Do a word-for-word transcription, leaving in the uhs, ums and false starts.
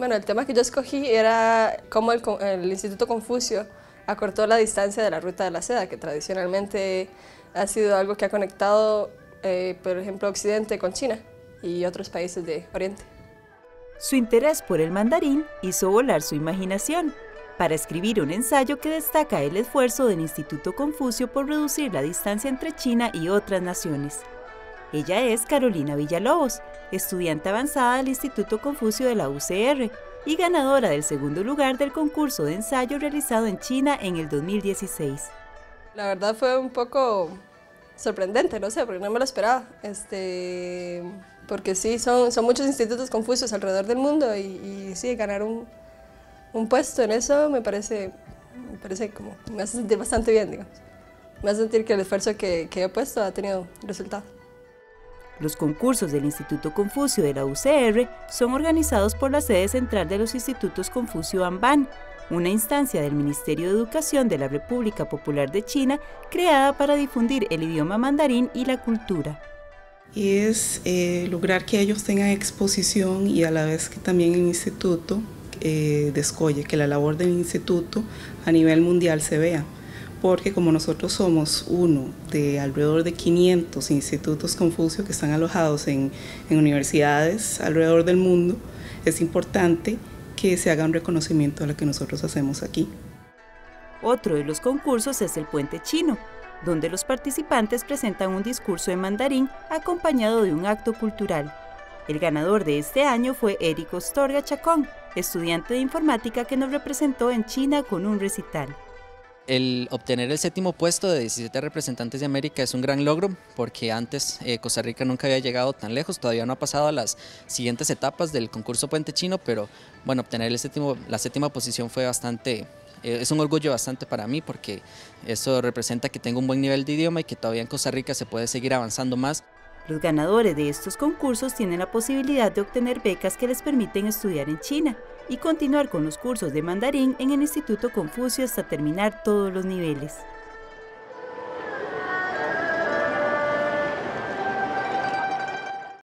Bueno, el tema que yo escogí era cómo el, el Instituto Confucio acortó la distancia de la Ruta de la Seda, que tradicionalmente ha sido algo que ha conectado, eh, por ejemplo, Occidente con China y otros países de Oriente. Su interés por el mandarín hizo volar su imaginación para escribir un ensayo que destaca el esfuerzo del Instituto Confucio por reducir la distancia entre China y otras naciones. Ella es Carolina Villalobos, estudiante avanzada del Instituto Confucio de la U C R y ganadora del segundo lugar del concurso de ensayo realizado en China en el dos mil dieciséis. La verdad fue un poco sorprendente, no sé, porque no me lo esperaba. Este, porque sí, son, son muchos institutos confucios alrededor del mundo y, y sí, ganar un, un puesto en eso me parece, me parece como, me hace sentir bastante bien, digamos. Me hace sentir que el esfuerzo que, que he puesto ha tenido resultado. Los concursos del Instituto Confucio de la U C R son organizados por la sede central de los Institutos Confucio Anban, una instancia del Ministerio de Educación de la República Popular de China creada para difundir el idioma mandarín y la cultura. Y es eh, lograr que ellos tengan exposición y a la vez que también el instituto eh, descolle, que la labor del instituto a nivel mundial se vea. Porque como nosotros somos uno de alrededor de quinientos institutos Confucio que están alojados en, en universidades alrededor del mundo, es importante que se haga un reconocimiento a lo que nosotros hacemos aquí. Otro de los concursos es el Puente Chino, donde los participantes presentan un discurso en mandarín acompañado de un acto cultural. El ganador de este año fue Eric Astorga Chacón, estudiante de informática que nos representó en China con un recital. El obtener el séptimo puesto de diecisiete representantes de América es un gran logro porque antes eh, Costa Rica nunca había llegado tan lejos, todavía no ha pasado a las siguientes etapas del concurso Puente Chino, pero bueno, obtener el séptimo, la séptima posición fue bastante, eh, es un orgullo bastante para mí porque eso representa que tengo un buen nivel de idioma y que todavía en Costa Rica se puede seguir avanzando más. Los ganadores de estos concursos tienen la posibilidad de obtener becas que les permiten estudiar en China y continuar con los cursos de mandarín en el Instituto Confucio hasta terminar todos los niveles.